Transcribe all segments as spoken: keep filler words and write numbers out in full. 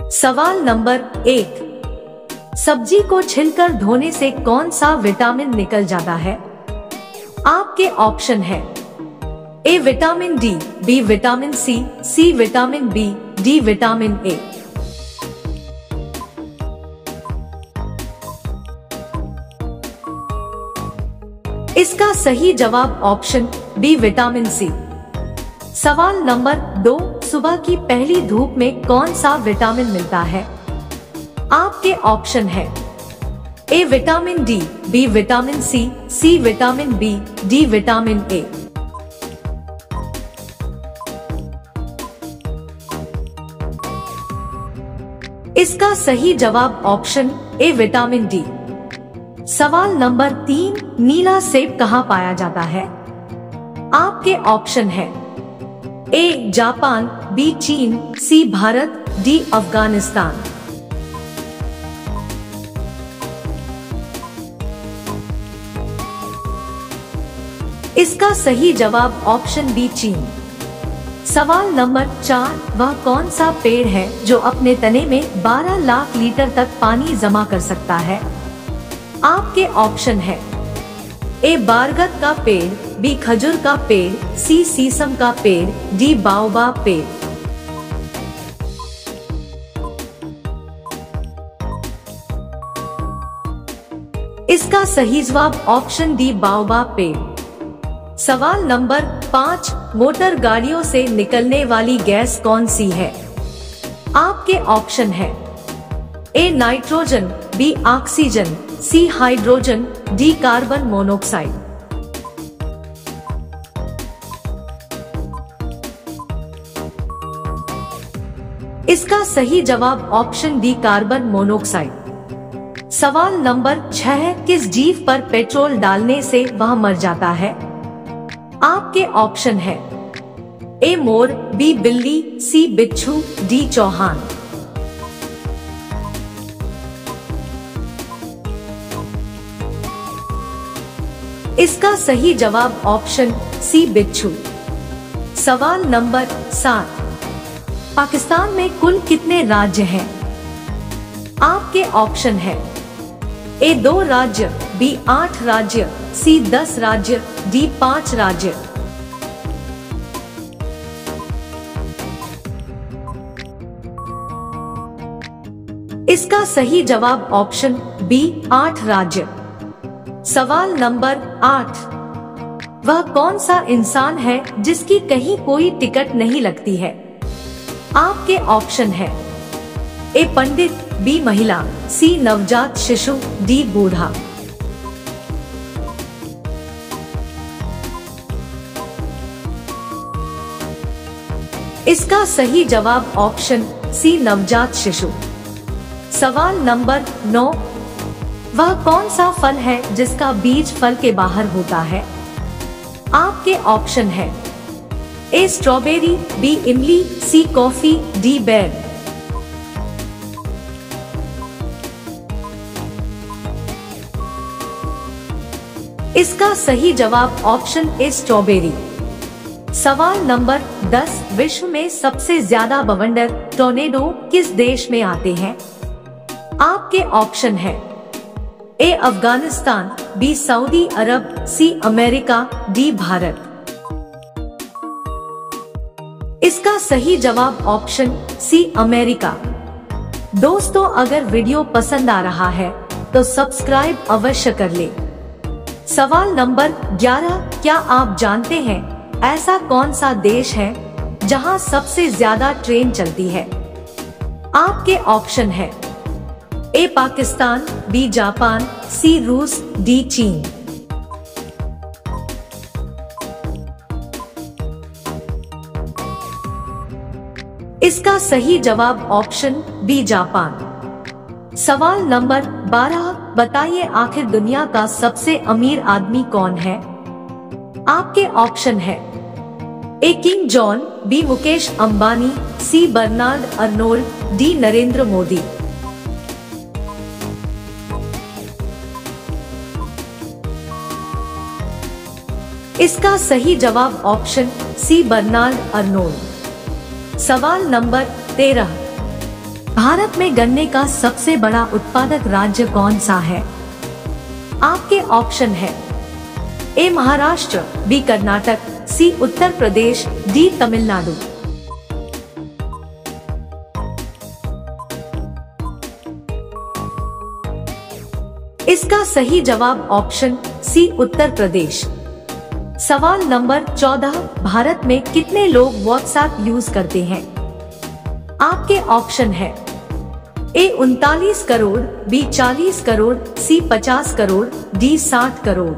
सवाल नंबर एक, सब्जी को छिलकर धोने से कौन सा विटामिन निकल जाता है? आपके ऑप्शन है A vitamin D, B vitamin C, C vitamin B, D vitamin A. इसका सही जवाब ऑप्शन बी विटामिन सी। सवाल नंबर दो, सुबह की पहली धूप में कौन सा विटामिन मिलता है? आपके ऑप्शन है A vitamin D, B vitamin C, C vitamin B, D vitamin A. इसका सही जवाब ऑप्शन ए विटामिन डी। सवाल नंबर तीन, नीला सेब कहाँ पाया जाता है? आपके ऑप्शन है ए जापान, बी चीन, सी भारत, डी अफगानिस्तान। इसका सही जवाब ऑप्शन बी चीन। सवाल नंबर चार, वह कौन सा पेड़ है जो अपने तने में बारह लाख लीटर तक पानी जमा कर सकता है? आपके ऑप्शन है ए बारगद का पेड़, बी खजूर का पेड़, सी शीशम का पेड़, डी बाओबाब पेड़। इसका सही जवाब ऑप्शन डी बाओबाब पेड़। सवाल नंबर पाँच, मोटर गाड़ियों से निकलने वाली गैस कौन सी है? आपके ऑप्शन है A nitrogen, B oxygen, C hydrogen, D carbon monoxide. इसका सही जवाब ऑप्शन डी कार्बन मोनोऑक्साइड। सवाल नंबर छह, किस जीव पर पेट्रोल डालने से वह मर जाता है? आपके ऑप्शन है ए मोर, बी बिल्ली, सी बिच्छू, डी चौहान। इसका सही जवाब ऑप्शन सी बिच्छू। सवाल नंबर सात, पाकिस्तान में कुल कितने राज्य हैं? आपके ऑप्शन है ए दो राज्य, बी आठ राज्य, सी दस राज्य, डी पाँच राज्य। इसका सही जवाब ऑप्शन बी आठ राज्य। सवाल नंबर आठ, वह कौन सा इंसान है जिसकी कहीं कोई टिकट नहीं लगती है? आपके ऑप्शन है ए पंडित, बी महिला, सी नवजात शिशु, डी बूढ़ा। इसका सही जवाब ऑप्शन सी नवजात शिशु। सवाल नंबर नौ, वह कौन सा फल है जिसका बीज फल के बाहर होता है? आपके ऑप्शन है ए स्ट्रॉबेरी, बी इमली, सी कॉफी, डी बेर। इसका सही जवाब ऑप्शन ए स्ट्रॉबेरी। सवाल नंबर दस, विश्व में सबसे ज्यादा बवंडर टोर्नेडो किस देश में आते हैं? आपके ऑप्शन है A Afghanistan, B Saudi Arab, C America, D Bharat. इसका सही जवाब ऑप्शन सी अमेरिका। दोस्तों, अगर वीडियो पसंद आ रहा है तो सब्सक्राइब अवश्य कर ले। सवाल नंबर ग्यारह, क्या आप जानते हैं ऐसा कौन सा देश है जहां सबसे ज्यादा ट्रेन चलती है? आपके ऑप्शन है A Pakistan, B Japan, C रूस, डी चीन। इसका सही जवाब ऑप्शन बी जापान। सवाल नंबर बारह, बताइए आखिर दुनिया का सबसे अमीर आदमी कौन है? आपके ऑप्शन है A king John, B Mukesh Ambani, C Bernard Arnold, D Narendra Modi. इसका सही जवाब ऑप्शन सी बर्नार्ड अर्नोल्ड। सवाल नंबर तेरह, भारत में गन्ने का सबसे बड़ा उत्पादक राज्य कौन सा है? आपके ऑप्शन है A Maharashtra, B Karnataka, C Uttar Pradesh, D Tamil Nadu. इसका सही जवाब ऑप्शन सी उत्तर प्रदेश। सवाल नंबर चौदह, भारत में कितने लोग व्हाट्सएप यूज करते हैं? आपके ऑप्शन है ए उनतालीस करोड़, बी चालीस करोड़, सी पचास करोड़, डी साठ करोड़।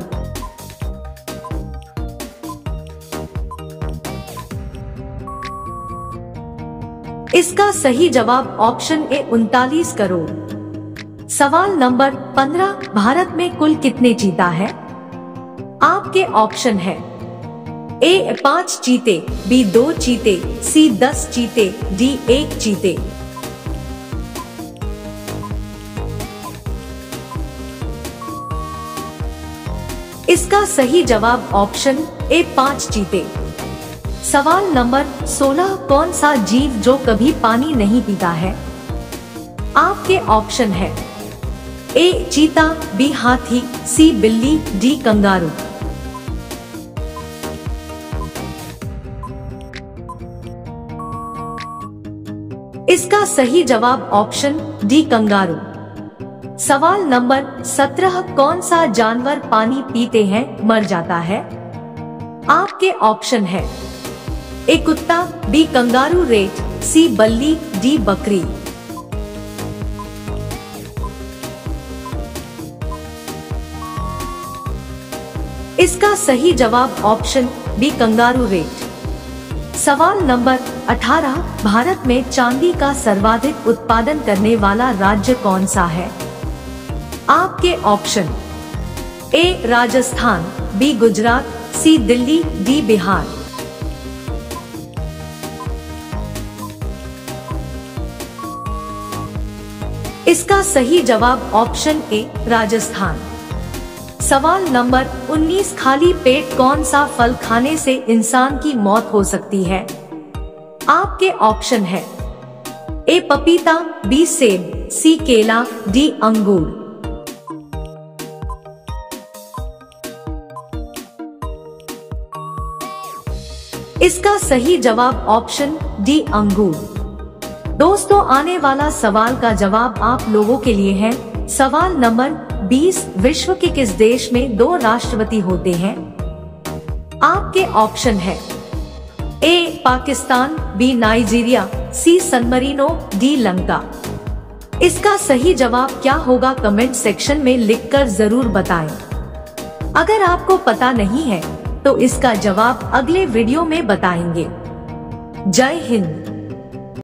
इसका सही जवाब ऑप्शन ए उनतालीस करोड़। सवाल नंबर पंद्रह, भारत में कुल कितने चीता है? आपके ऑप्शन है ए पांच चीते, बी दो चीते, सी दस चीते, डी एक चीते। इसका सही जवाब ऑप्शन ए पांच चीते। सवाल नंबर सोलह, कौन सा जीव जो कभी पानी नहीं पीता है? आपके ऑप्शन है ए चीता, बी हाथी, सी बिल्ली, डी कंगारू। इसका सही जवाब ऑप्शन डी कंगारू। सवाल नंबर सत्रह, कौन सा जानवर पानी पीते हैं मर जाता है? आपके ऑप्शन है ए कुत्ता, बी कंगारू रेट, सी बल्ली, डी बकरी। इसका सही जवाब ऑप्शन बी कंगारू रेट। सवाल नंबर अठारह, भारत में चांदी का सर्वाधिक उत्पादन करने वाला राज्य कौन सा है? आपके option A Rajasthan, B Gujarat, C Delhi, D Bihar. इसका सही जवाब ऑप्शन ए राजस्थान। सवाल नंबर उन्नीस, खाली पेट कौन सा फल खाने से इंसान की मौत हो सकती है? आपके ऑप्शन है ए पपीता, बी सेब, सी केला, डी अंगूर। इसका सही जवाब ऑप्शन डी अंगूर। दोस्तों, आने वाला सवाल का जवाब आप लोगों के लिए है। सवाल नंबर बीस, विश्व के किस देश में दो राष्ट्रपति होते हैं? आपके ऑप्शन है A Pakistan, B Nigeria, C San Marino, D Lanka. इसका सही जवाब क्या होगा कमेंट सेक्शन में लिखकर जरूर बताएं। अगर आपको पता नहीं है तो इसका जवाब अगले वीडियो में बताएंगे। जय हिंद।